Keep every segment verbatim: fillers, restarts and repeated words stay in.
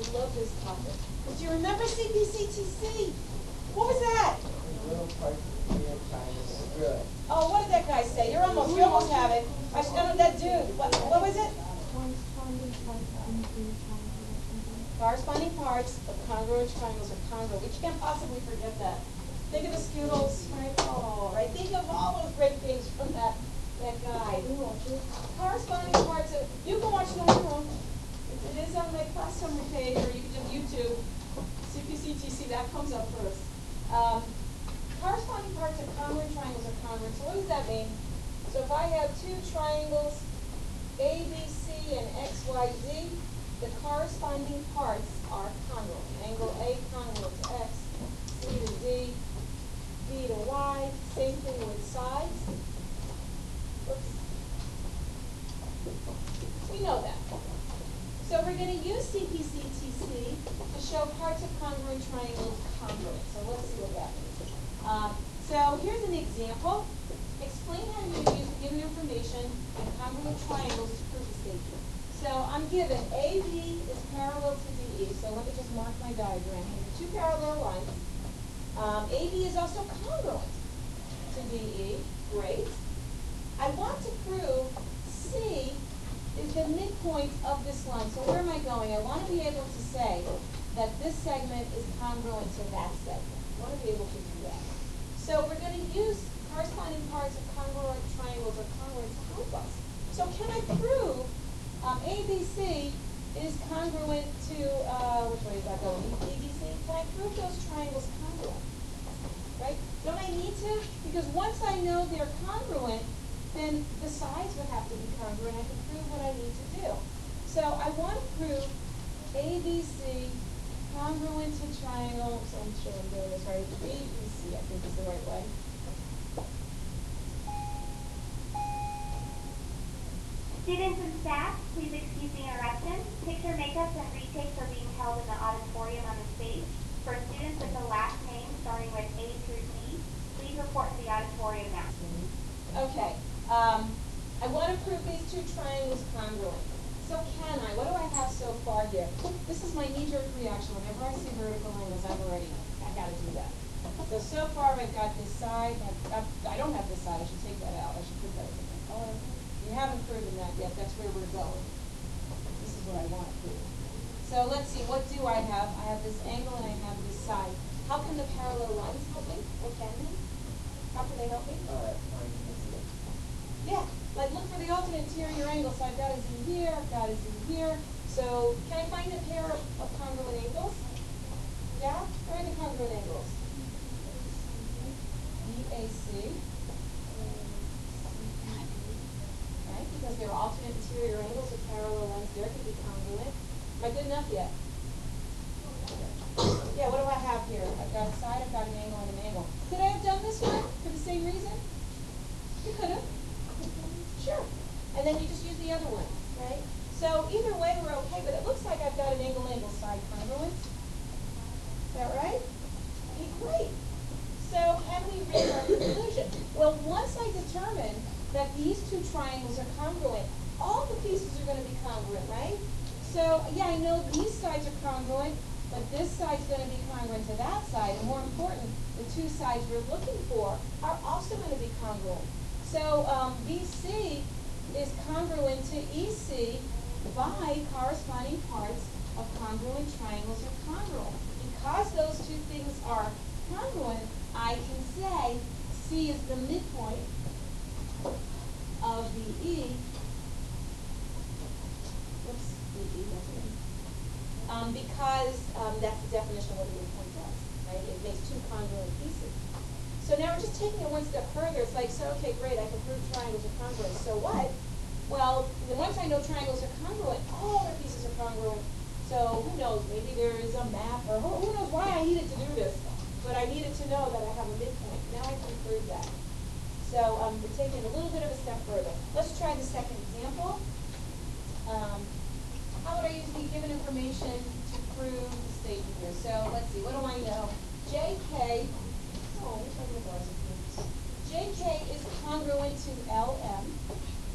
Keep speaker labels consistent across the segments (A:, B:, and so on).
A: love this topic. Do you remember C P C T C? What was that? Oh, what did that guy say? You're almost, you almost have it. I should know that dude. What, what was it? Corresponding parts of congruent triangles are congruent. We can't possibly forget that. Think of the Skittles, right? Oh, right. Think of all those great things from that that guy. Corresponding parts of, you can watch it on your own. It is on my class summary page, or you can just YouTube C P C T C. That comes up first. Um, corresponding parts of congruent triangles are congruent. So what does that mean? So if I have two triangles, A, B, C, and X, Y, Z, the corresponding parts are congruent. Angle A congruent to X, C to Z, D to Y. Same thing with sides. Oops. We know that. So we're going to use C P C T C to show parts of congruent triangles congruent. So let's see what that means. Um, so here's an example. Explain how you use given information in congruent triangles to prove a statement. So I'm given A B is parallel to D E. So let me just mark my diagram here. Two parallel lines. Um, A B is also congruent to D E. Great. I want to prove C is the midpoint of this line. So where am I going? I want to be able to say that this segment is congruent to that segment. I want to be able to do that. So we're going to use corresponding parts of congruent triangles or congruent to help us. So can I prove um, A B C is congruent to, uh, which way is that going? A B C? Can I prove those triangles congruent? Right? Don't I need to? Because once I know they're congruent, then the sides would have to be congruent. I can prove what I need to do. So I want to prove A B C congruent to triangle, so I'm sure I'm doing this right, B B C, I think is the right way.
B: Students and staff, please excuse the interruption. Picture makeups and retakes are being held in the auditorium on the stage. For students with the last name starting with A through D, please report to the auditorium now.
A: Okay. Um, I want to prove these two triangles congruent. So can I? What do I have so far here? This is my knee-jerk reaction. Whenever I see vertical angles, I'm already, I got to do that. So, so far I've got this side. I've, I've, I don't have this side. I should take that out. I should put that in the color. We haven't proven that yet. That's where we're going. This is what I want to prove. So let's see. What do I have? I have this angle and I have this side. How can the parallel lines help me? Or can they? How can they help me?
C: Uh,
A: Yeah, like look for the alternate interior angle. So I've got a Z here, I've got a Z here. So can I find a pair of, of congruent angles? Yeah? Where are the congruent angles? B A C. Right? Because they're alternate interior angles with parallel lines there could be congruent. Am I good enough yet? Yeah, what do I have here? I've got a side, I've got an angle, and an angle. Could I have done this one for the same reason? You could have. Sure. And then you just use the other one, right? So either way we're okay, but it looks like I've got an angle-angle side congruent. Is that right? Okay, great. So can we reach our conclusion? Well, once I determine that these two triangles are congruent, all the pieces are going to be congruent, right? So yeah, I know these sides are congruent, but this side's going to be congruent to that side. And more important, the two sides we're looking for are also going to be congruent. So um, B C is congruent to E C by corresponding parts of congruent triangles are congruent. Because those two things are congruent, I can say C is the midpoint of the E. Whoops, the E, that's it. Um, because um, that's the definition of what a midpoint does, right? It makes two congruent pieces. So now we're just taking it one step further. It's like, so, okay, great, I can prove triangles are congruent. So what? Well, then once I know triangles are congruent, all their pieces are congruent. So who knows, maybe there is a map, or who, who knows why I needed to do this. But I needed to know that I have a midpoint. Now I can prove that. So um, we're taking it a little bit of a step further. Let's try the second example. Um, how would I use the given information to prove the statement here? So let's see, what do I know? J K. Oh, which one of the bars is this? J K is congruent to L M.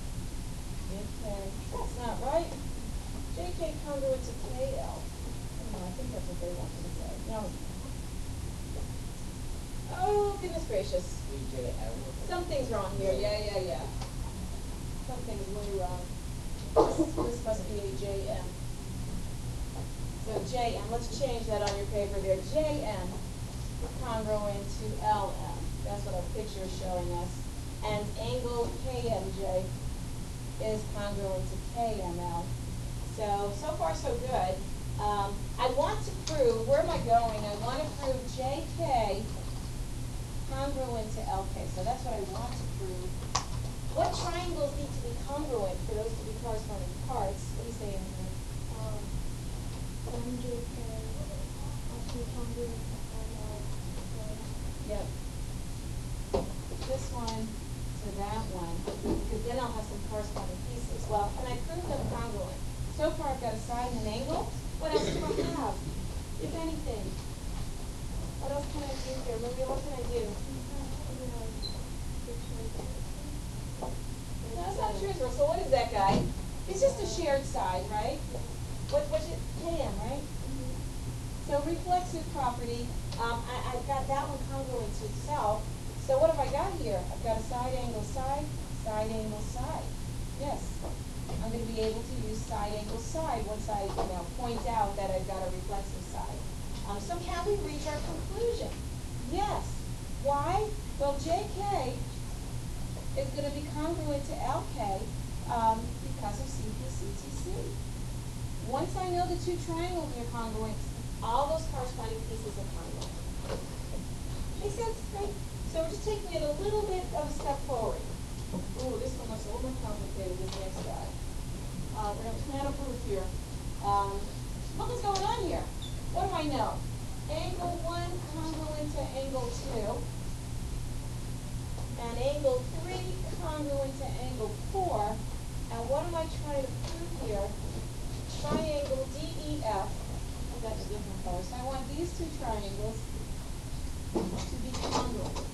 A: J K, that's not right. J K congruent to K L. I think that's what they wanted to say. No. Oh, goodness gracious. Something's wrong here. Yeah, yeah, yeah. Something's way wrong. This, this must be a J M. So J M, let's change that on your paper there. J M congruent to L M. That's what our picture is showing us. And angle K M J is congruent to K M L. So, so far so good. Um, I want to prove, where am I going? I want to prove J K congruent to L K. So that's what I want to prove. What triangles need to be congruent for those to be corresponding parts? What do you say, Andrew?
C: Um, M J K must be congruent to M L K.
A: Yep. This one to that one, because then I'll have some corresponding pieces. Well, can I prove them congruent? So far I've got a side and an angle. What else do I have, if anything? What else can I do here? Maria, what can I do? No, that's not true. So what is that guy? It's just a shared side, right? What, what's it? K M, right? So reflexive property, um, I, I've got that one congruent to itself. So what have I got here? I've got a side angle side, side angle side. Yes. I'm going to be able to use side angle side once I, you know, point out that I've got a reflexive side. Um, so can we reach our conclusion? Yes. Why? Well, J K is going to be congruent to L K um, because of C P C T C. Once I know the two triangles are congruent, all those corresponding pieces are congruent. Make sense, right? So we're just taking it a little bit of a step forward. Ooh, this one looks a little more complicated than the next guy. Uh, we're going to plan a proof here. Um, what is going on here? What do I know? Angle one congruent to angle two. And angle three congruent to angle four. And what am I trying to prove here? Triangle D E F. I've got a different color. So I want these two triangles to be congruent.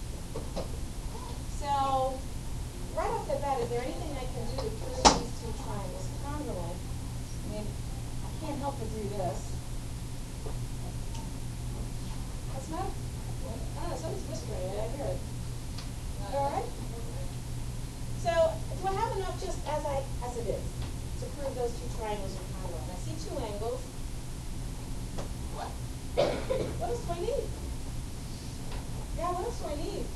A: So, right off the bat, is there anything I can do to prove these two triangles congruent? I mean, I can't help but do this. That's not, I don't know, somebody's whispering, I hear it. All right? So, do I have enough just as I, as it is, to prove those two triangles are congruent? I see two angles. What? What else do I need? Yeah, what else do I need?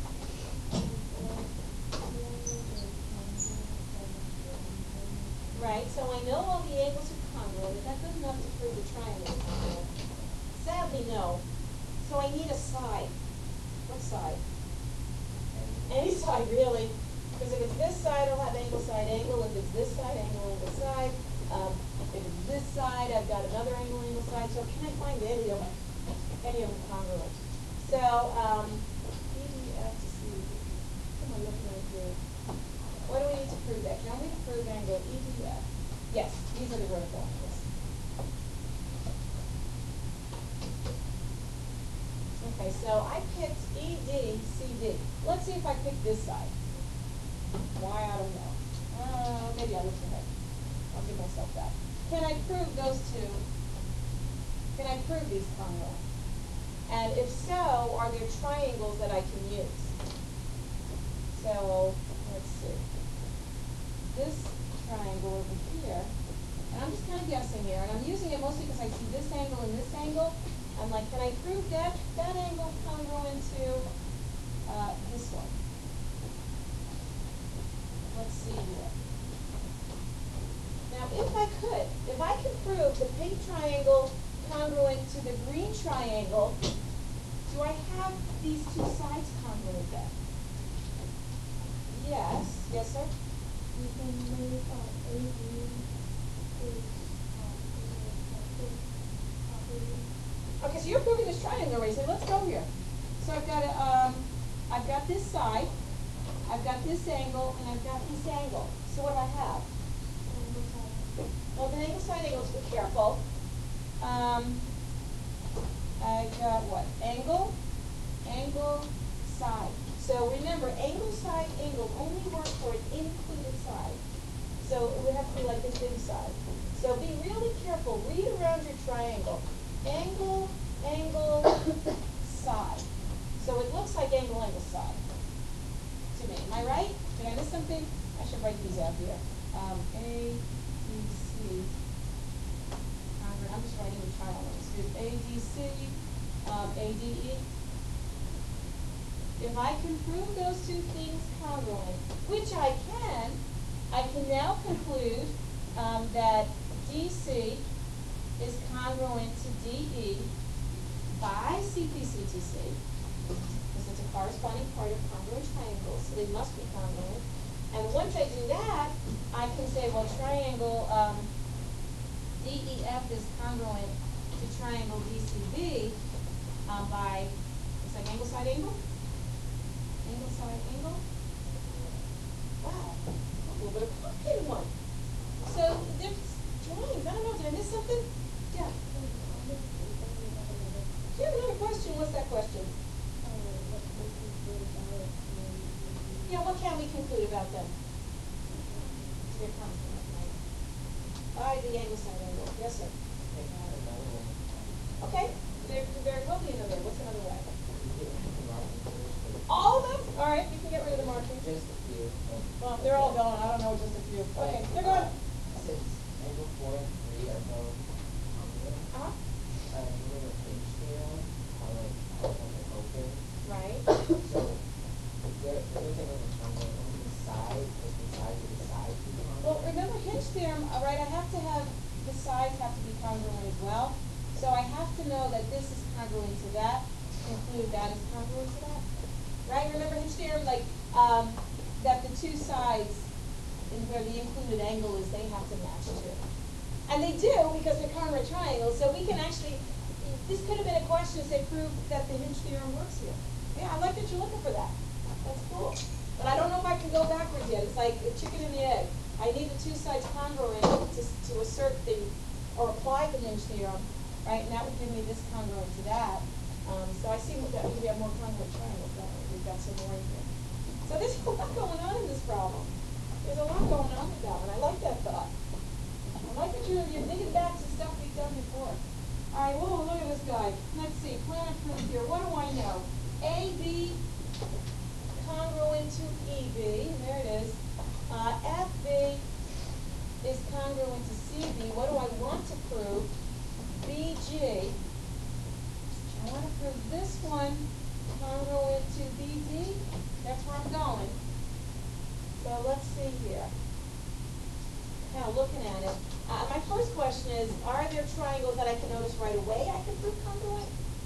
A: Right, so I know all the angles are congruent. Is that good enough to prove the triangle is congruent? Sadly, no. So I need a side. What side? Any side, really. Because if it's this side, I'll have angle, side, angle. If it's this side, angle, angle, side. Um, if it's this side, I've got another angle, angle, side. So can I find any of them? Any of them congruent? So, um, E D F to C. What am I looking at here? What do we need to prove that? Can we prove angle E D F? Yes, these are the vertical angles. Okay, so I picked E D, C D. Let's see if I pick this side. Why, I don't know. Uh, maybe I looked ahead. I'll give myself that. Can I prove those two? Can I prove these congruent? And if so, are there triangles that I can use? So, let's see. This triangle over here, and I'm just kind of guessing here, and I'm using it mostly because I see this angle and this angle. I'm like, can I prove that that angle congruent to uh, this one? Let's see here. Now, if I could, if I could prove the pink triangle congruent to the green triangle, do I have these two sides congruent then? Yes. Yes, sir?
C: You can make uh, A B is uh, property.
A: Okay, so you're proving this triangle already. So let's go here. So I've got a, um, I've got this side, I've got this angle, and I've got this angle. So what do I have? Well, the angle side angle, to be careful. Um, I've got what? Angle, angle, side. So remember, angle, side, angle only work for an included side. So it would have to be like this inside. So be really careful. Read around your triangle. angle, angle, side. So it looks like angle, angle, side to me. Am I right? Did I miss something? I should write these out here. Um, A, B, C. I'm just writing the trial numbers. A, D, C, um, A, D, E. If I can prove those two things congruent, which I can, I can now conclude um, that D C is congruent to D E by C P C T C, because it's a corresponding part of congruent triangles, so they must be congruent. And once I do that, I can say, well, triangle um, D E F is congruent to triangle D C B um, by, it's like angle, side, angle? Angle, side, angle? Wow, a little bit of a complicated one. So there's drawings, I don't know, did I miss something? Yeah. Do you have another question? What's that question? Yeah, what can we conclude about them? They're congruent, right? By the angle, side, angle. Yes, sir. Okay, there there will be another. What's another way? All of them? All right, you can get rid of the marking.
D: Just a few.
A: Well, they're all gone. I don't know, just a few. Okay, they're gone.
D: Since angle four and three are both congruent,
A: Uh-huh.
D: uh, you know the hinge theorem, how like how when they're open.
A: Right.
D: So they're they're looking at the congruent on the side, like the side to the side to the
A: Well,
D: congruent.
A: remember hinge theorem, all right, I have to have, the sides have to be congruent as well. So I have to know that this is congruent to that, include that is congruent to that. Right, remember hinge theorem, like, um, that the two sides, and where the included angle is, they have to match too. And they do, because they're congruent triangles, so we can actually, this could have been a question to say, prove that the hinge theorem works here. Yeah, I like that you're looking for that. That's cool. But I don't know if I can go backwards yet. It's like a chicken and the egg. I need the two sides congruent to, to assert the, or apply the hinge theorem, right? And that would give me this congruent to that. Um, so I see that we have more congruent triangles, don't we? We've got some more in here. So there's a lot going on in this problem. There's a lot going on with that one. I like that thought. I like that you're, you're digging back to stuff we've done before. All right, whoa, look at this guy. Let's see, plan of proof here. What do I know? A B congruent to E B, and there it is. Uh, F B is congruent to C B. What do I want to prove? B G. I want to prove this one congruent to B D. That's where I'm going. So let's see here. Kind of looking at it. Uh, my first question is, are there triangles that I can notice right away I can prove congruent?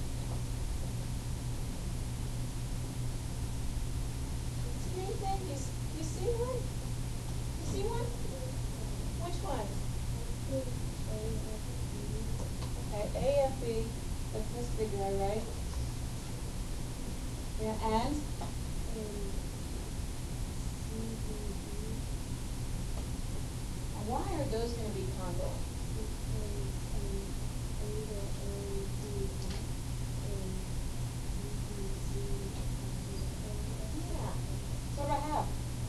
A: See anything? You, you see one? You see one? Which one? Okay, A F B. That's this big guy, right? Yeah, and? Now, why are those going to be congruent? Yeah. So what do I have?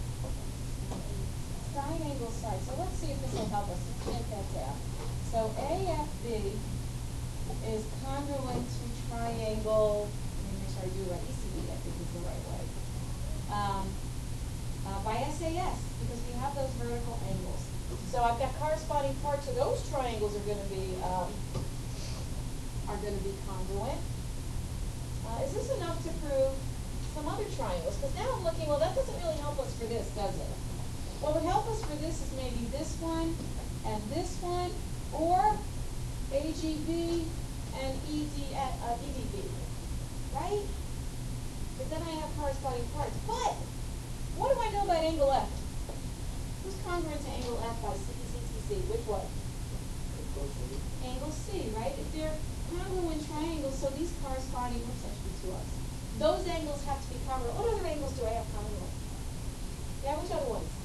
A: Side angle side. So let's see if this will help us. Let's get that down. So A F B is congruent to triangle, let me make sure I do it right, E C B I think is the right way, um, uh, by S A S, because we have those vertical angles. So I've got corresponding parts of those triangles are going to be, um, are going to be congruent. Uh, is this enough to prove some other triangles? Because now I'm looking, well, that doesn't really help us for this, does it? What would help us for this is maybe this one and this one, or A G B and E D, uh, E D B, right? But then I have corresponding parts. But what do I know about angle F? Who's congruent to angle F by C P C T C? Which one? Angle C, right? If they're congruent triangles, so these corresponding, what's actually to us? Those angles have to be congruent. What other angles do I have congruent? Yeah, which other ones?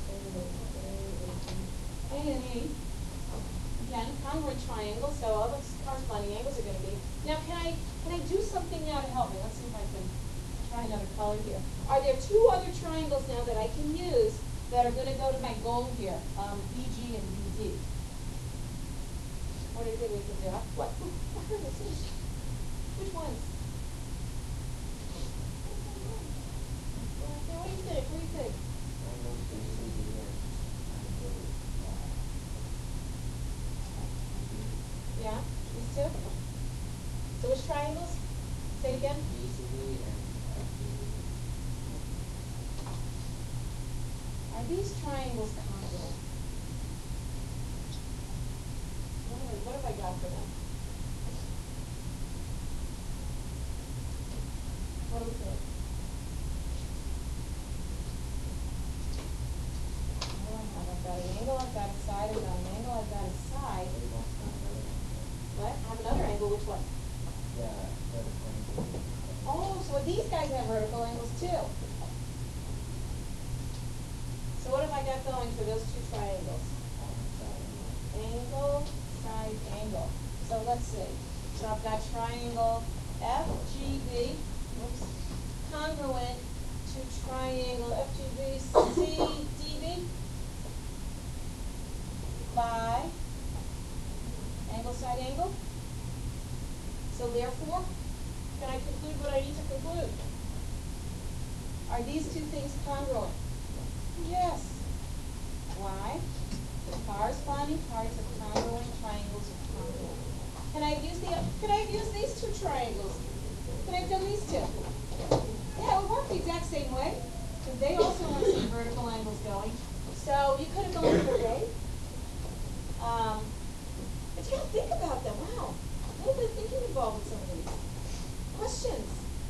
A: A and E. Again, congruent triangle, so all those corresponding angles are going to be. Now, can I can I do something now to help me? Let's see if I can try another color here. Are there two other triangles now that I can use that are going to go to my goal here? Um, B G and B D. What do you think we can do? What? goodness. Which ones? Yeah, what do you think? What do you think?
D: Triangles A C D and triangle uh,
A: Yeah, these two? So which triangles? Say it again.
D: B C D and F D.
A: Are these triangles congruent? What have I, what have I got for them? What do we think? What do I have? I've got an angle, I've got a side, I've got an angle, I've got a side.
D: They both got another angle.
A: What? I have another angle, which one?
D: Yeah, vertical angle.
A: Oh, so these guys have vertical angles too. So what have I got going for those two triangles? Angle, side, angle. So let's see. So I've got triangle F G B, whoops, congruent to triangle F G B C D B by angle, side, angle. So therefore, can I conclude what I need to conclude? Are these two things congruent? Yes. Why? The corresponding parts of congruent triangles are congruent. Can I use the can I use these two triangles? Can I have done these two? Yeah, it would work the exact same way. Because they also want some vertical angles going. So you could have gone either way. Um, but you gotta think about them. Wow. A little bit of thinking involved with some of these. Questions?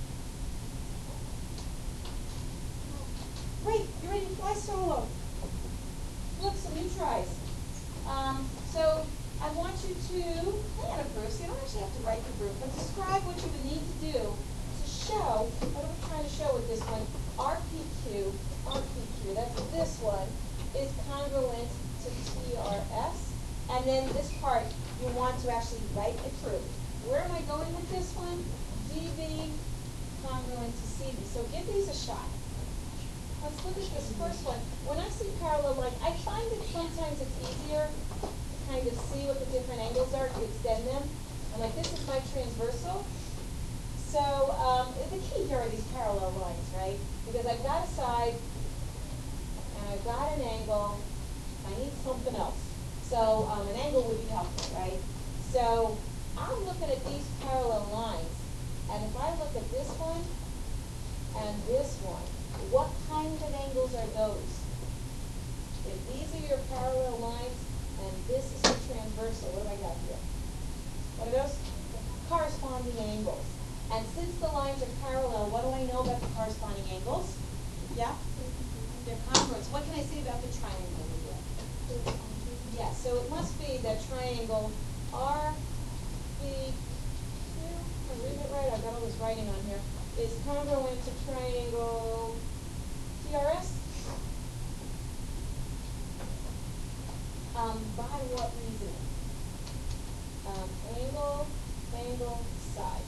A: Great, you're ready to fly solo. Look, some new tries. Um, so I want you to plan a proof, so you don't actually have to write the proof, but describe what you would need to do to show, what are we trying to show with this one? R P Q, R P Q, that's this one, is congruent to T R S. And then this part, you want to actually write a proof. Where am I going with this one? D B congruent to C B. So give these a shot. Let's look at this first one. When I see parallel lines, I find that sometimes it's easier to kind of see what the different angles are to extend them. And like this is my transversal. So um, the key here are these parallel lines, right? Because I've got a side and I've got an angle. I need something else. So um, an angle would be helpful, right? So I'm looking at these parallel lines. And if I look at this one and this one, what kind of angles are those? If these are your parallel lines and this is your transversal, what have I got here? What are those? Corresponding angles. And since the lines are parallel, what do I know about the corresponding angles? Yeah? They're congruent. So what can I say about the triangle here? Yeah, so it must be that triangle R B Q, am I reading it right? I've got all this writing on here, is congruent to triangle T R S? Um, by what reason? Um, angle, angle, side.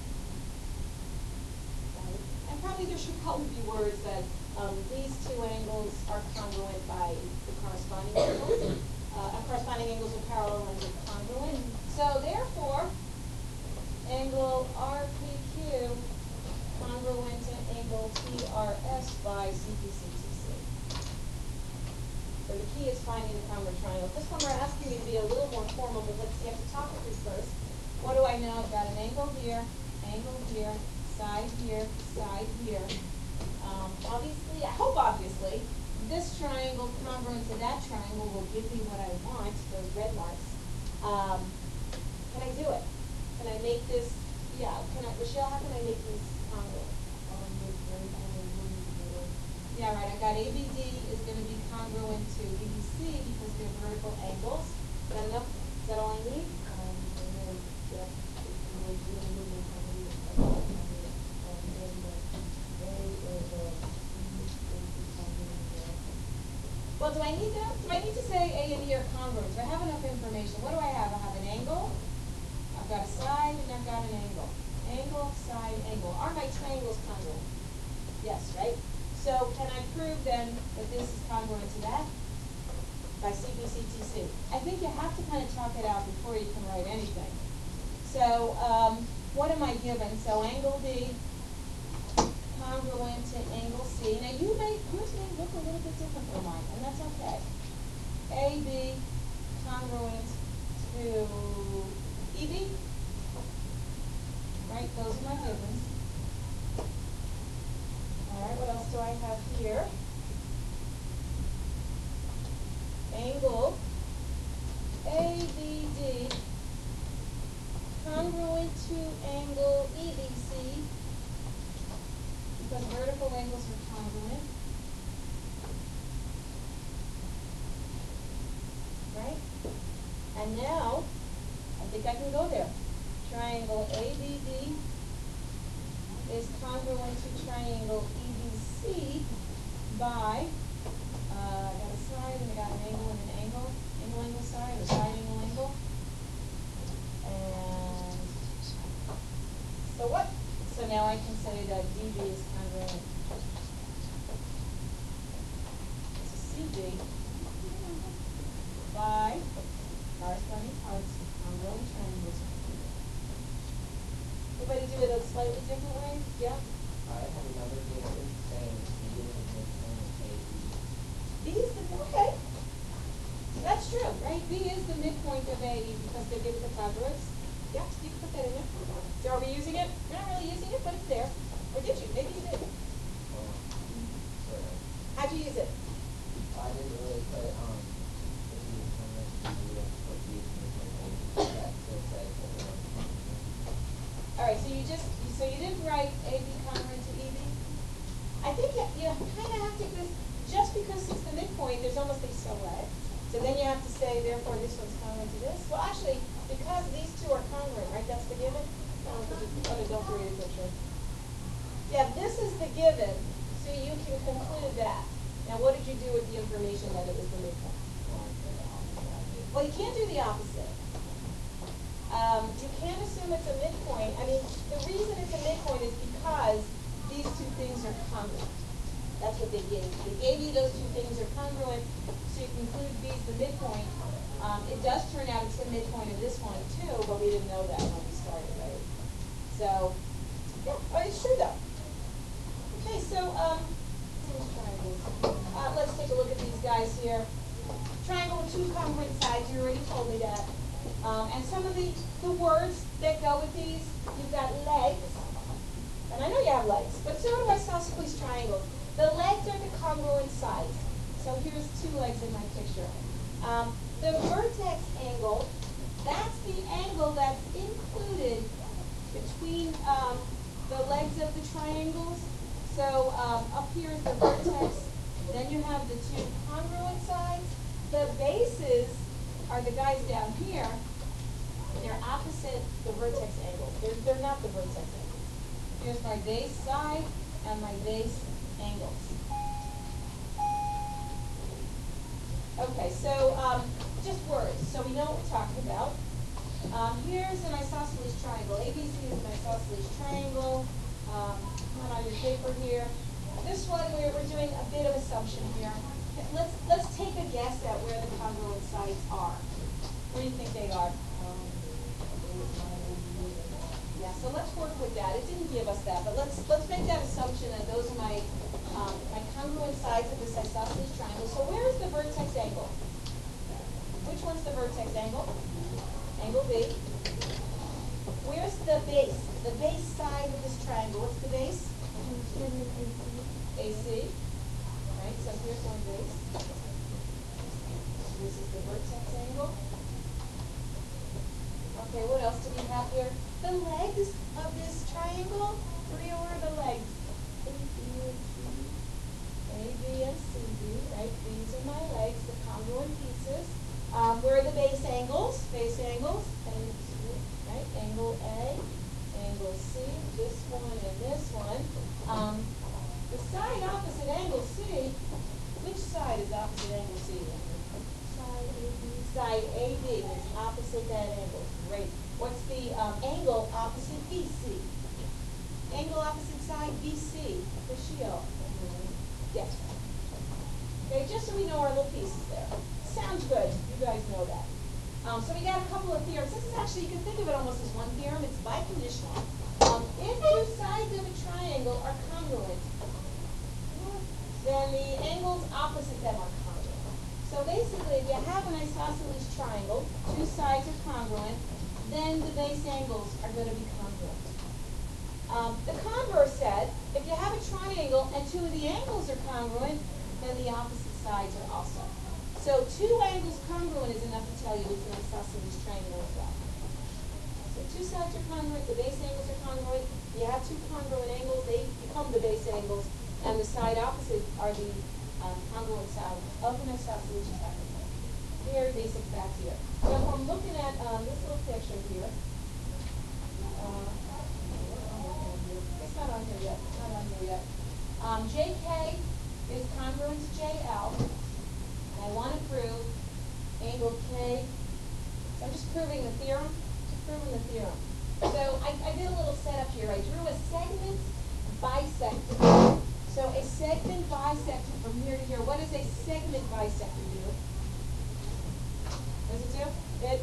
A: Right? And probably there should probably be words that um, these two angles are congruent by the corresponding angles. Uh, corresponding angles are parallel and are congruent. So therefore, angle R P Q congruent to angle T R S by C P C T C. So the key is finding the congruent triangle. This one we're asking you to be a little more formal, but let's you have to talk through first. What do I know? I've got an angle here, angle here, side here, side here. Um, obviously, I hope obviously, this triangle congruent to that triangle will give me what I want, those red marks. Um, can I do it? Can I make this, yeah, can I, Michelle, how can I make this congruent? Yeah, right, I got A B D is going to be congruent to B B C because they're vertical angles. Is that enough? Is that all I need? Um, and then, yeah, well, do I need that? Do I need to say A and E are congruent? Do I have enough information? What do I have? I have an angle, I've got a side, and I've got an angle. Angle, side, angle. Are my triangles congruent? Yes, right? So can I prove then that this is congruent to that? By C P C T C. I think you have to kind of talk it out before you can write anything. So, um, what am I given? So angle B congruent to angle C. Now you may, yours may look a little bit different from mine, and that's okay. A B congruent to E B. Right, those are my givens. All right, what else do I have here? Angle A B D congruent to angle E B C, because vertical angles are congruent. Right? And now, I think I can go there. Triangle A B D is congruent to triangle E B C by, uh, I got a side and I got an angle and an angle, angle angle side, or side angle angle. And so what? So now I can say that D B is congruent to C B by corresponding parts of congruent triangles. Everybody do it a slightly different way? Yeah?
D: I have another given saying B is the midpoint of A B.
A: B is the, okay. That's true, right? B is the midpoint of A E because they're given the congruence. Yeah, you can put that in there. So are we using it? We're not really using it, but it's there. Or did you? Maybe you did.
D: Well, sort of.
A: How'd you use it?
D: I didn't really put, um, if you come with B, then put B is the midpoint of A B. That still says that we're on.
A: All right, so you just, so you didn't write A B congruent to E B? I think you, you kind of have to, because just because it's the midpoint, there's almost a so leg. So then you have to say, therefore, this one's congruent to this. Well, actually, because these two are congruent, right? That's the given? No, okay, don't read the picture. Yeah, this is the given, so you can conclude that. Now, what did you do with the information that it was the midpoint? Well, you can't do the opposite. Um, you can't assume it's a midpoint. I mean, the reason it's a midpoint is because these two things are congruent. That's what they gave you. They gave you those two things are congruent, so you conclude B is the midpoint. Um, it does turn out it's the midpoint of this one too, but we didn't know that when we started, right? So, yeah, oh, it's true though. Okay, so um, uh, let's take a look at these guys here. Triangle with two congruent sides, you already told me that. Um, and some of the, the words that go with these, you've got legs. And I know you have legs, but so do isosceles triangles. The legs are the congruent sides. So here's two legs in my picture. Um, the vertex angle, that's the angle that's included between um, the legs of the triangles. So um, up here is the vertex. Then you have the two congruent sides. The bases are the guys down here. They're opposite the vertex angles. They're, they're not the vertex angles. Here's my base side and my base angles. Okay, so um, just words, so we know what we're talking about. Um, here's an isosceles triangle. A B C is an isosceles triangle. Um, one on your paper here. This one we're, we're doing a bit of assumption here. Let's let's take a guess at where the congruent sides are. Where do you think they are? Um, yeah, so let's work with that. It didn't give us that, but let's let's make that assumption that those are my um, my congruent sides of this isosceles triangle. So where is the vertex angle? Which one's the vertex angle? Angle B. Where's the base? The base side of this triangle. What's the base? A C. Right, so here's one base. This is the vertex angle. Okay, what else do we have here? The legs of this triangle. Where are the legs? A, B, and C. A, B, and C, B, right? These are my legs, the congruent pieces. Um, where are the base angles? Base angles. A, C, right? Angle A, angle C, this one and this one. Um, the side opposite angle C, which side is opposite angle C? Side A B. Side A B is opposite that angle. Great. What's the um, angle opposite B C? Angle opposite side B C. The shield. Yes. Okay, just so we know our little pieces there. Sounds good. You guys know that. Um, so we got a couple of theorems. This is actually, you can think of it almost as one theorem. It's biconditional. Um, if two sides of a triangle are congruent, then the angles opposite them are congruent. So basically, if you have an isosceles triangle, two sides are congruent, then the base angles are going to be congruent. Um, the converse said, if you have a triangle and two of the angles are congruent, then the opposite sides are also. So two angles congruent is enough to tell you it's an isosceles triangle as well. So two sides are congruent, the base angles are congruent. You have two congruent angles, they become the base angles, and the side opposites are the um, congruent side of an isosceles triangle. Very basic fact here. So if I'm looking at um, this little picture here, uh, it's not on here yet. It's not on here yet. Um, J K is congruent to J L. And I want to prove angle K. So I'm just proving the theorem. Just proving the theorem. So I, I did a little setup here. I drew a segment bisector. So a segment bisector from here to here. What does a segment bisector do? What does it do? It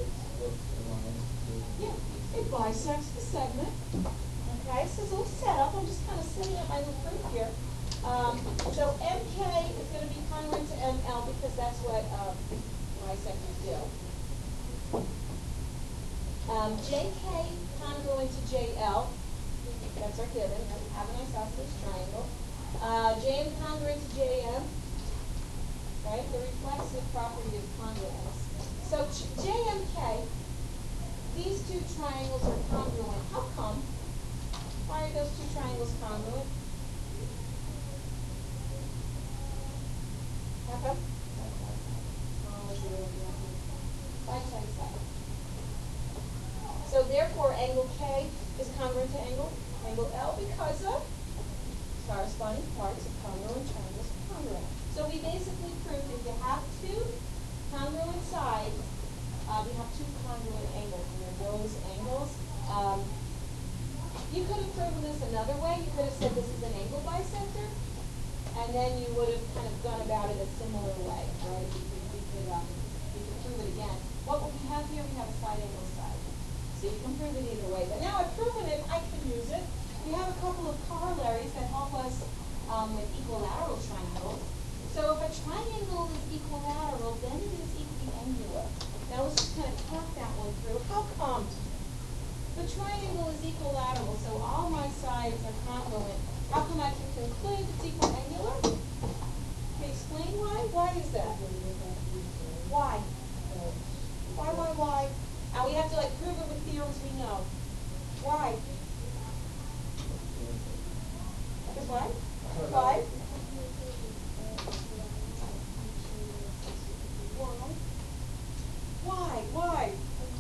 A: yeah, it bisects the segment. Okay, so it's a little setup. I'm just kind of setting up my little proof here. Um, so M K is going to be congruent to M L because that's what um, bisectors do. Um, J K congruent to J L. That's our given. We have an isosceles triangle. Uh, J M congruent to J M. Right? The reflexive property of congruence. So J M K, these two triangles are congruent. How come? Why are those two triangles congruent? How come? Side, side, side. So therefore, angle K is congruent to angle angle L because of corresponding parts of congruent triangles are congruent. So we basically proved if you have two congruent sides, uh, we have two congruent angles. And they're those angles. Um, you could have proven this another way. You could have said this is an angle bisector. And then you would have kind of gone about it a similar way, right? We could, we could, um, we could prove it again. What would we have here? We have a side angle side. So you can prove it either way. But now I've proven it, I can use it. We have a couple of corollaries that help us um, with equilateral triangles. So if a triangle is equilateral, then it is equiangular. Now let's just kind of talk that one through. How come? The triangle is equilateral, so all my sides are congruent. How come I can conclude it's equiangular? Can you explain why? Why is that? Why? Why, why, why? And we have to like prove it with theorems we know. Why? Because why? Why? Why? Why? Why?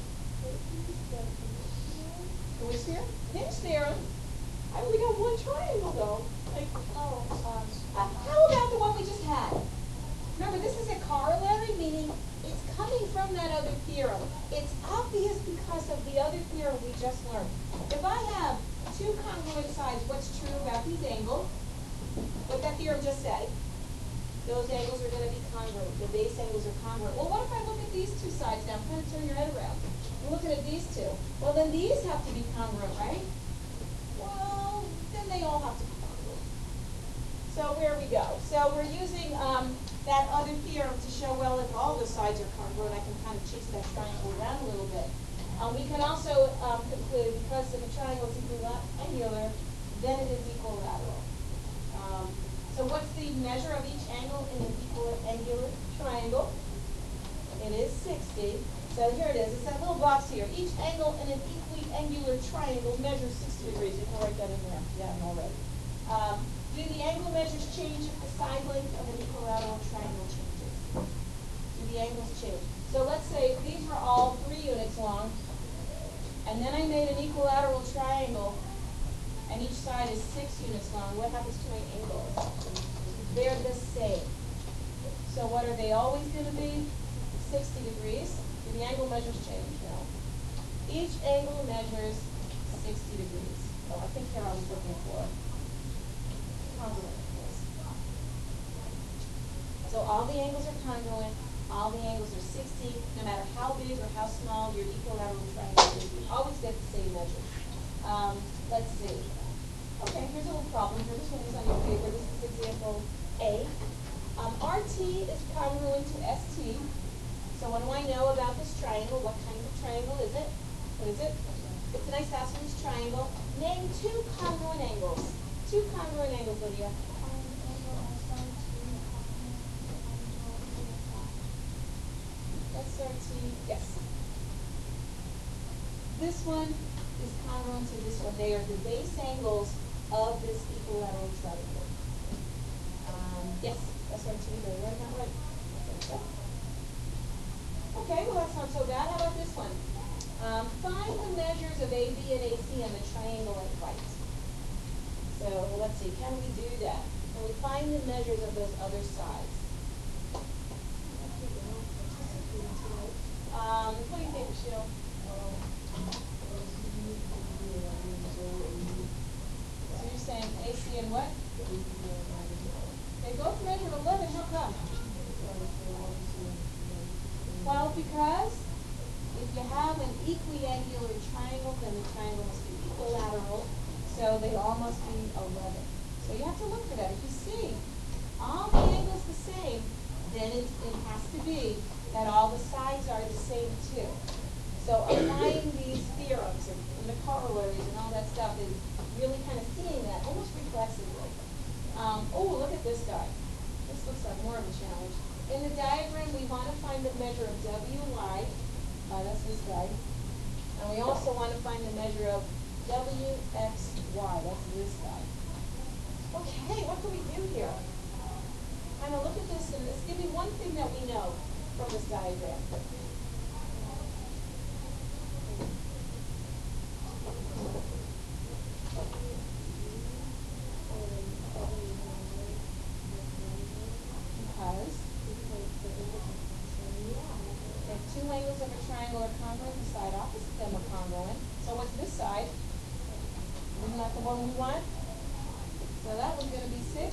A: Which theorem? Hinge theorem. I only got one triangle though. Like, oh, um, uh, how about the one we just had? Remember, this is a corollary, meaning it's coming from that other theorem. It's obvious because of the other theorem we just learned. If I have two congruent sides, what's true about these angles? What that theorem just said. Those angles are going to be congruent. The base angles are congruent. Well, what if I look at these two sides now? Kind of turn your head around. You're looking at these two. Well, then these have to be congruent, right? Well, then they all have to be congruent. So where we go. So we're using um, that other theorem to show, well, if all the sides are congruent, I can kind of chase that triangle around a little bit. Um, we can also um, conclude, because if a triangle is equiangular, then it is equilateral. Um, so what's the measure of each angle in an equiangular triangle? It is sixty. So here it is. It's that little box here. Each angle in an equiangular triangle measures sixty degrees. You can write that in there. Yeah, already. Um, do the angle measures change if the side length of an equilateral triangle changes? Do the angles change? So let's say these were all three units long, and then I made an equilateral triangle, and each side is six units long. What happens to my angles? They're the same. So what are they always going to be? sixty degrees. Do the angle measures change? No. Each angle measures sixty degrees. Oh, I think here I was looking for congruent angles. So all the angles are congruent. All the angles are sixty, no matter how big or how small your equilateral triangle is, you always get the same measure. Um, let's see. Okay, here's a little problem. Here, this one is on your paper. This is example A. Um, R T is congruent to S T. So what do I know about this triangle? What kind of triangle is it? What is it? It's an isosceles triangle. Name two congruent angles. Two congruent angles, Lydia. S R T, yes. This one is congruent to this one. They are the base angles of this equilateral triangle. Um, yes, S R T, did I write that right? Okay, well that's not so bad. How about this one? Um, find the measures of A B and A C on the triangle at right. So let's see, can we do that? Can we find the measures of those other sides? Um, what do you think, Michelle? So you're saying A C and what? They both measure eleven, how come? Well, because if you have an equiangular triangle, then the triangle must be equilateral, so they all must be eleven. So you have to look for that. If you see all the angles the same, then it, it has to be that all the sides are the same too. So applying these theorems and, and the corollaries and all that stuff is really kind of seeing that almost reflexively. Um, oh, look at this guy. This looks like more of a challenge. In the diagram, we want to find the measure of W Y. Uh, that's this guy. And we also want to find the measure of W X Y. That's this guy. Okay, what can we do here? Kind of look at this and let's give me one thing that we know from this diagram. Because if two angles of a triangle are congruent, the side opposite them are congruent. So what's this side? Isn't that the one we want? So that one's going to be six.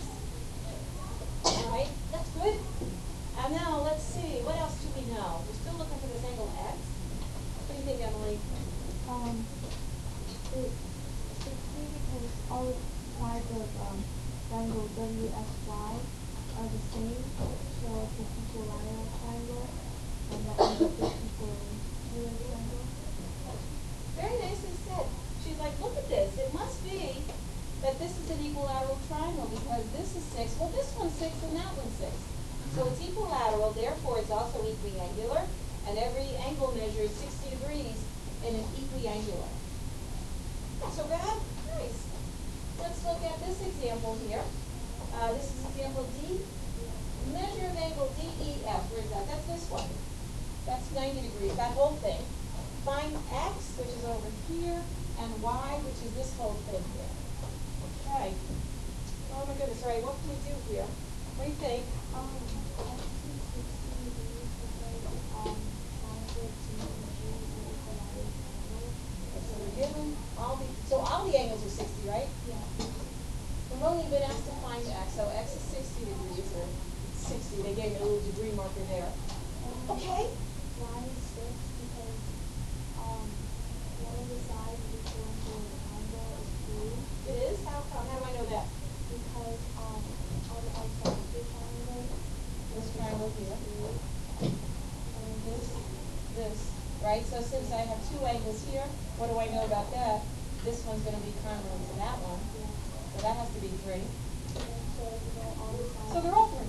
A: All right, that's good. And now let's see, what else do we know? We're still looking for this angle X. What do you think, Emily?
C: Um, it, sixty because all sides of um, triangle W S Y are the same, so it's an equilateral triangle, and that means it's equilateral triangle.
A: Very nicely said. She's like, look at this. It must be that this is an equilateral triangle because this is six. Well, this one's six and that one's six. So it's equilateral, therefore it's also equiangular, and every angle measures sixty degrees in an equiangular. Not so bad. Nice. Let's look at this example here. Uh, this is example D. Measure of angle D E F. Where is that? That's this one. That's ninety degrees, that whole thing. Find X, which is over here, and Y, which is this whole thing here. Okay. Oh my goodness. All right, what can we do here? What do you think?
C: Um, I see sixty degrees because um, triangle T and G is an equilateral triangle.
A: So we're given all the, so all the angles are sixty, right?
C: Yeah.
A: We've only been asked to find X, so X is sixty degrees, or sixty. They gave me a little degree marker there.
C: Um,
A: Okay.
C: Y is six because um, one of the sides of the triangle is blue.
A: It is? How come? How do I know that?
C: Because um, on the outside of the triangle,
A: This triangle here.
C: and
A: This, this, right? So since I have two angles here, what do I know about that? This one's going to be congruent to that one.
C: yeah.
A: So that has to be three.
C: And so you know all the sides.
A: So they're all three.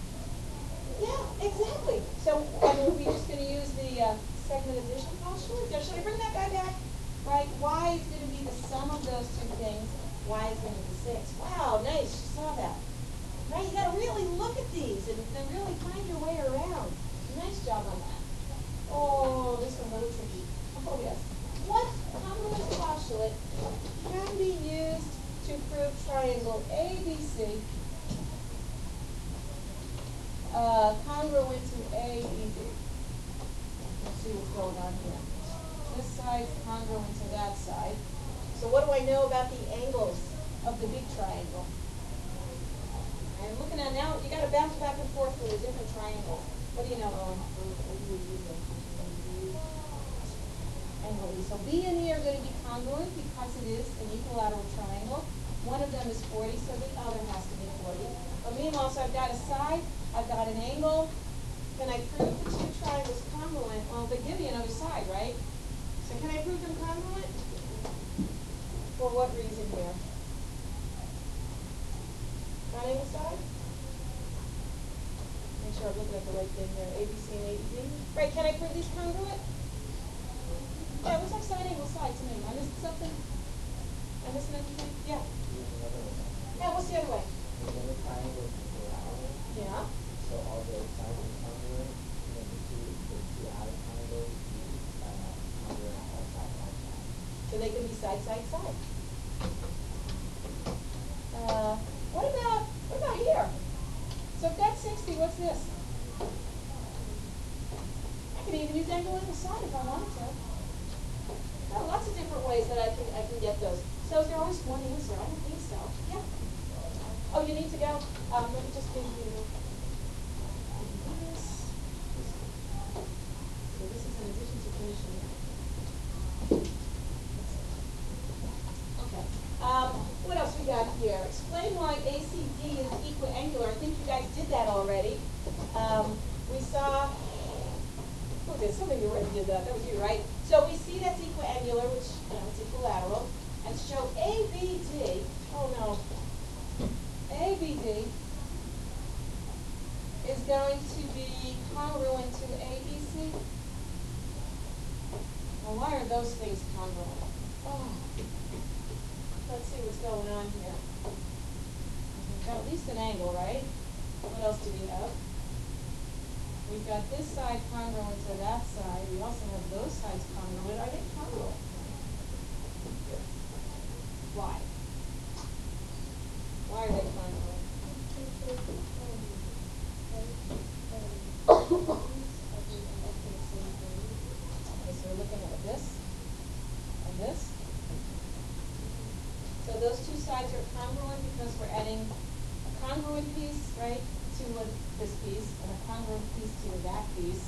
A: Yeah, exactly. So and are we just going to use the uh, segment addition postulate? So should I bring that guy back? Right? Y is going to be the sum of those two things. Y is going to be six. Wow, nice. You saw that. Right? You got to really look at these and, and really find your way around. Nice job on that. Oh, this one's a little tricky. Oh, yes. What congruent postulate can be used to prove triangle A B C uh, congruent to A E D? Let's see what's going on here. This side's congruent to that side. So what do I know about the angles of the big triangle? I'm looking at now, you got to bounce back and forth with the different triangles. What do you know, Owen? Angle E. So B and E are going to be congruent because it is an equilateral triangle. One of them is forty, so the other has to be forty. But meanwhile, so I've got a side, I've got an angle. Can I prove the two triangles congruent? Well, they give me another side, right? So can I prove them congruent? For what reason here? Triangle side? Make sure I'm looking at the right thing there. A B C and A B D. Right, can I prove these congruent? Yeah, it looks like side angle side to me. Am I missing something? Am I missing anything? Yeah. Yeah, what's the other way?
D: Within the triangle is equilateral.
A: Yeah.
D: So all the sides are congruent, and then the two, the two outer triangles, uh, congruent all side by side.
A: So they can be side, side, side. Uh, what about, what about here? So if that's sixty, what's this? I can even use angle angle side if I wanted to. There are lots of different ways that I can, I can get those. So is there always one answer? I don't think so. Yeah. Oh, you need to go? Um, let me just give you this. So this is in addition to finishing it. Okay. Um, what else we got here? Explain why A C D is equiangular. I think you guys did that already. Um, we saw, who did? Somebody already did that. That was you, right? So we see that's equiangular, which, you know, it's equilateral. And show A B D, oh no, A B D is going to be congruent to A B C. Well, why are those things congruent? Oh. Let's see what's going on here. We've got at least an angle, right? What else do we have? We've got this side congruent to that side. We also have those sides congruent. Are they congruent? Why? Why are they congruent? Okay, so we're looking at this and this. So those two sides are congruent because we're adding a congruent piece, right, to a, this piece, and a congruent piece to that piece.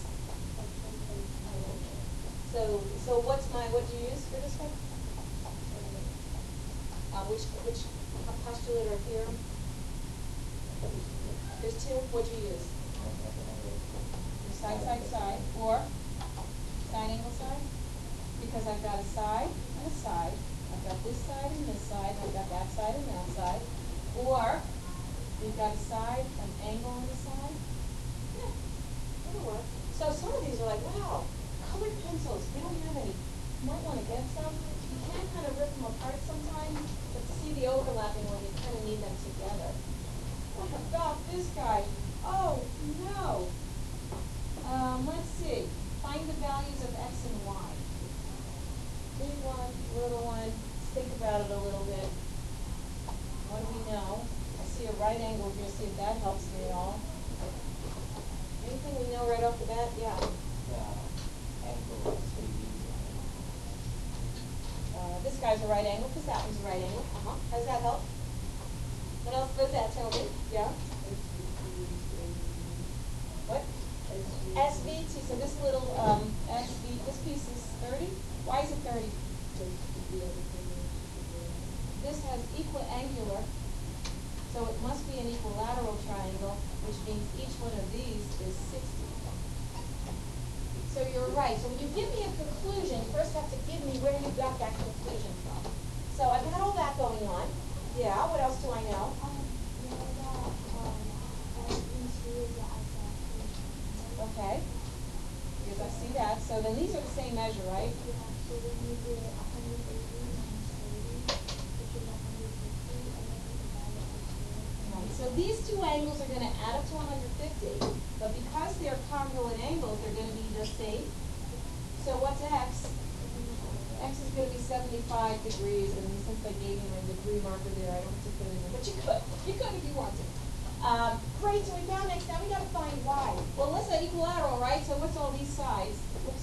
A: So, so what's my, what do you use for this one? Uh, which, which postulate or theorem? There's two. What do you use? Side, side, side, or side angle side? Because I've got a side and a side. I've got this side and this side. I've got that side and that side. Or we've got a side, an angle on the side. Yeah, that'll work. So some of these are like, wow, colored pencils. We don't have any. You might want to get some. You can kind of rip them apart sometimes, but to see the overlapping one, you kind of need them together. What about this guy? Oh, no. Um, let's see. Find the values of x and y. Big one, little one. Let's think about it a little bit. What do we know? I see a right angle here. See if that helps me at all. Anything we know right off the bat? Yeah.
D: The angle is pretty easy.
A: Uh, this guy's a right angle because that one's a right angle. Uh-huh. How does that help? What else does that tell me? Yeah? What? S V T. So this little um, S V, this piece is thirty. Why is it thirty? This has equiangular, so it must be an equilateral triangle, which means each one of these is sixty. So you're right. So when you give me a conclusion, you first have to give me where you got that conclusion from. So I've got all that going on. Yeah, what else do I know?
C: Um, you know that, um, S V T is the isolation.
A: Okay. Because I see that. So then these are the same measure, right?
C: Yeah, so then you get one hundred eighty minus thirty, which is one hundred fifty, and then you divide it by two.
A: Right. So these two angles are going to add up to one hundred fifty, but because they're congruent angles, they're going to be the same. So what's x? X is going to be seventy-five degrees, and since I gave you my degree marker there, I don't have to put it in there, but you could. You could if you wanted. Um, great, so we found x. Now we got to find y. Well, let's say equilateral, right? So what's all these sides? Oops.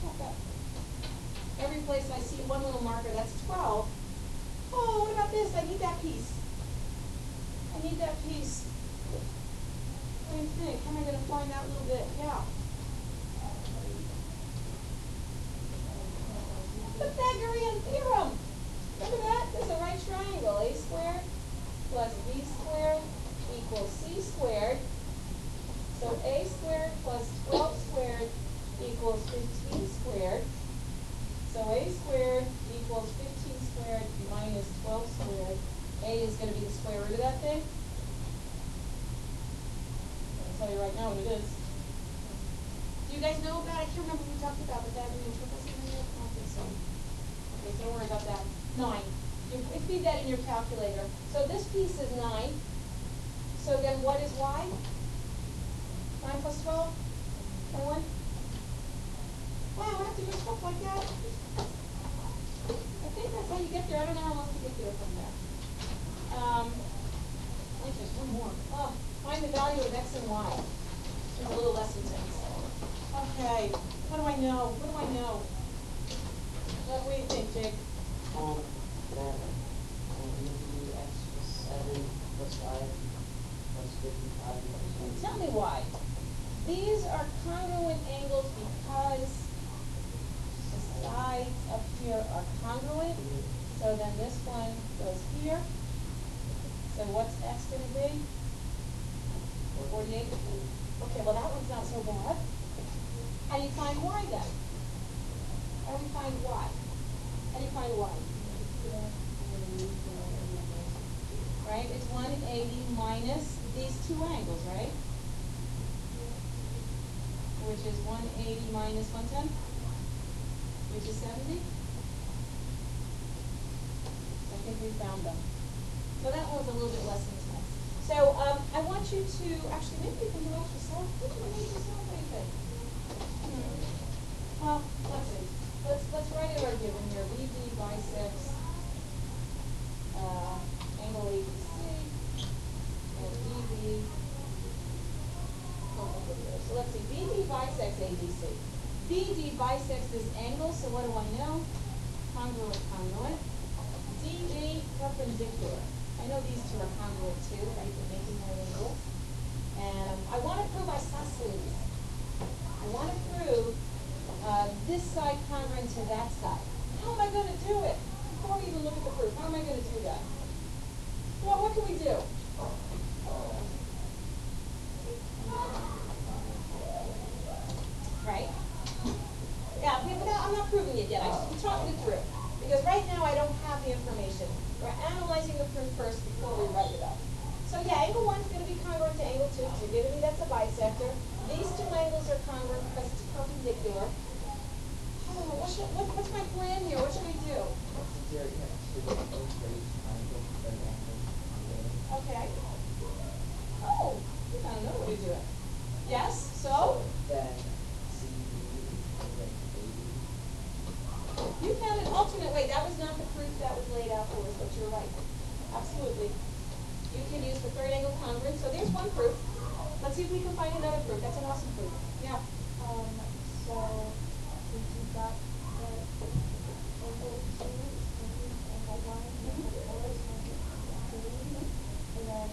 A: Every place I see one little marker, that's twelve. Oh, what about this? I need that piece. I need that piece. What do you think? How am I gonna find that little bit? Yeah. Pythagorean theorem. Remember that? There's a right triangle. A squared plus b squared equals c squared. So a squared plus twelve squared equals fifteen squared. So a squared equals fifteen squared minus twelve squared. A is going to be the square root of that thing. I'll tell you right now what it is. Do you guys know about it? I can't remember what we talked about, but that in triple C. I don't think so. Okay, so don't worry about that. Nine. You you feed that in your calculator. So this piece is nine. So then what is y? Nine plus twelve? twenty-one? Wow, I have to do stuff like that. I think that's how you get there. I don't know how else to get there from there. Um, I think there's one more. Oh, find the value of x and y. It's a little less intense. Okay, what do I know? What do I know? What do you think, Jake?
D: Um, that, um, maybe x was seven plus five plus fifty-five equals one.
A: Tell me why. These are congruent angles because the sides up here are congruent. So then this one goes here. So what's x going to be? forty-eight? Okay, well that one's not so bad. How do you find y then? How do you find y? How do you find y? Right? It's one eighty minus these two angles, right? Which is one eighty minus one ten, which is seventy. I think we found them. So that one's a little bit less intense. So um, I want you to, actually, maybe we can do extra self. We can do extra self, what do you think? Hmm. Well, let's see. Let's, let's write it our given here. B D bisects uh, angle A B C and D B. So let's see, B D bisects A B C. B D bisects this angle, so what do I know? Congruent, congruent. D B perpendicular. I know these two are congruent too, right? They're making right angles. And I want to prove isosceles. I want to prove uh, this side congruent to that side. How am I going to do it? Before we even look at the proof, how am I going to do that? Well, what can we do? Right? Yeah, we, but I'm not proving it yet. I just, I'm talking it through. Because right now I don't have the information. We're analyzing the proof first before we write it up. So yeah, angle one is going to be congruent to angle two. You're giving me that's a bisector. These two angles are congruent because it's perpendicular. Oh, what should, what, what's my plan here? What should we do?
D: There, you have to both raise triangle, third angle, congruent.
A: Okay. Oh, I don't know what to do. Yes, so?
D: So then C D is congruent to A B.
A: You found an alternate way. That was not the proof that was laid out for us, but you're right. Absolutely. You can use the third angle congruent. So there's one proof. Let's see if we can find another proof. That's an awesome proof. Yeah.
C: Um, so, since you got the angle two, angle one, angle four, angle three, and then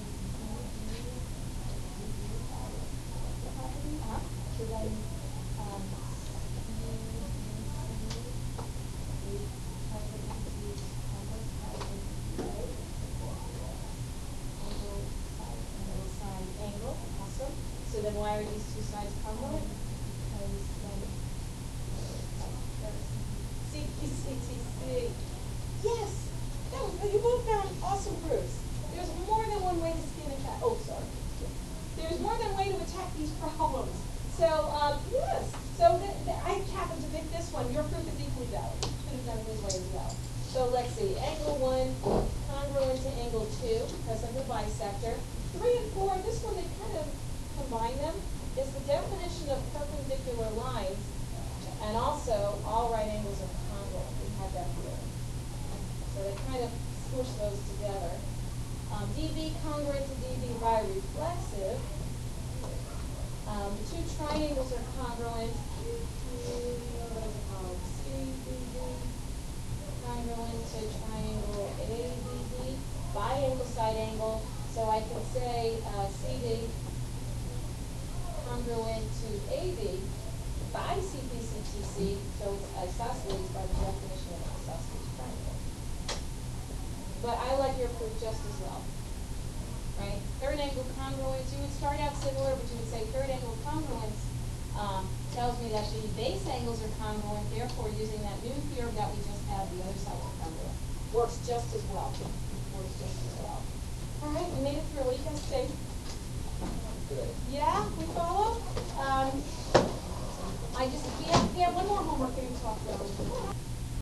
C: the property,
A: Uh-huh.
C: so then, um,
A: So then why are these two sides congruent?
C: because then
A: C P C T C. Yes! That was, you both found awesome proofs. There's more than one way to skin a cat. Oh, sorry. There's more than one way to attack these problems. So, um, yes. So th th I happened to pick this one. Your proof is equally valid. You could have done it this way as well. So let's see. Angle one congruent to angle two because of the bisector. Three and four, this one they kind of combine them, is the definition of perpendicular lines, and also all right angles are congruent. We had that here. So they kind of squish those together. Um, D B congruent to D B bireflexive. Um, the two triangles are congruent. What is it called? C B D. Congruent to triangle A B D. Biangle side angle. So I can say uh, C D isosceles by the definition of an isosceles triangle. But I like your proof just as well, right? Third angle congruence, you would start out similar, but you would say third angle congruence um, tells me that the base angles are congruent, therefore using that new theorem that we just had, the other sides are congruent. Works just as well. Works just as well. All right, we made it through. What do you guys think?